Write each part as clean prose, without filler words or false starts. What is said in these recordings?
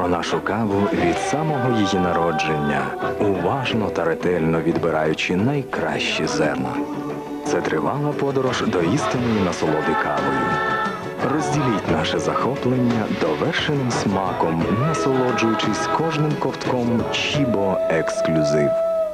нашу каву від самого її народження, уважно та ретельно відбираючи найкращі зерна. Це тривала подорож до істинної насолоди кавою. Розділіть наше захоплення довершеним смаком, насолоджуючись кожним ковтком Чібо Ексклюзив.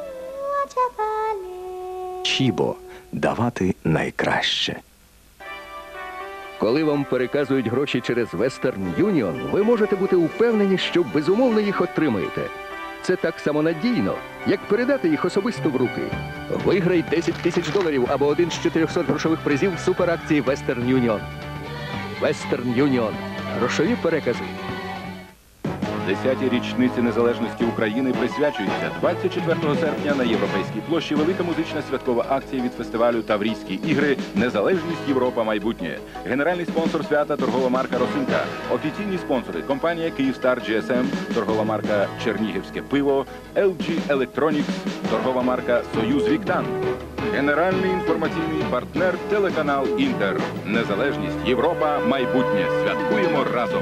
Чібо. Давати найкраще. Коли вам переказують гроші через Western Union, ви можете бути упевнені, що безумовно їх отримаєте. Це так само надійно, як передати їх особисто в руки. Виграй $10 тисяч або один з 400 грошових призів в суперакції Western Union. Western Union. Грошові перекази. 10-й річниці незалежності України присвячується 24 серпня на Європейській площі велика музична святкова акція від фестивалю «Таврійські ігри. Незалежність Європа. Майбутнє». Генеральний спонсор свята – торгова марка «Росинка». Офіційні спонсори – компанія «Київстар GSM», торгова марка «Чернігівське пиво», LG Electronics, торгова марка «Союз Віктан». Генеральний інформаційний партнер – телеканал «Інтер». Незалежність Європа. Майбутнє. Святкуємо разом.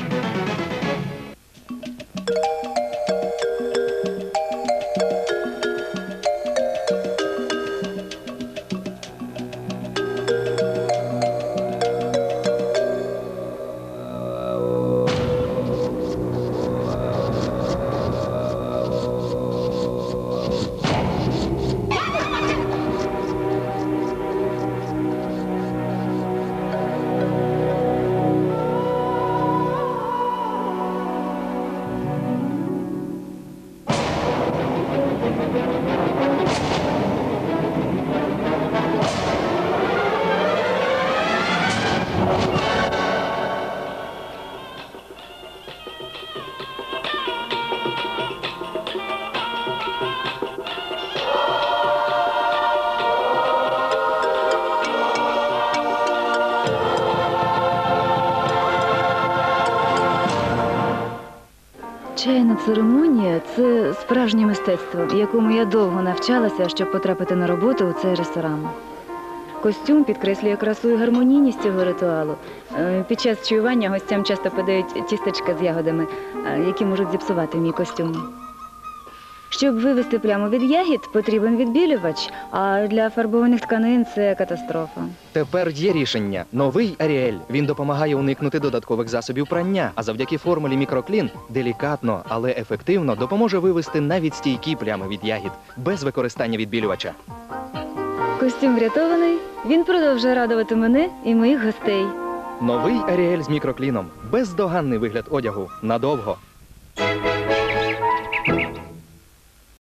Чайна церемонія – це справжнє мистецтво, якому я довго навчалася, щоб потрапити на роботу у цей ресторан. Костюм підкреслює красу і гармонійність цього ритуалу. Під час чаювання гостям часто подають тістечка з ягодами, які можуть зіпсувати мій костюм. Щоб вивести пляму від ягід, потрібен відбілювач, а для фарбованих тканин це катастрофа. Тепер є рішення. Новий Аріель. Він допомагає уникнути додаткових засобів прання, а завдяки формулі мікроклін делікатно, але ефективно допоможе вивести навіть стійкі плями від ягід, без використання відбілювача. Костюм врятований, він продовжує радувати мене і моїх гостей. Новий Аріель з мікрокліном. Бездоганний вигляд одягу. Надовго.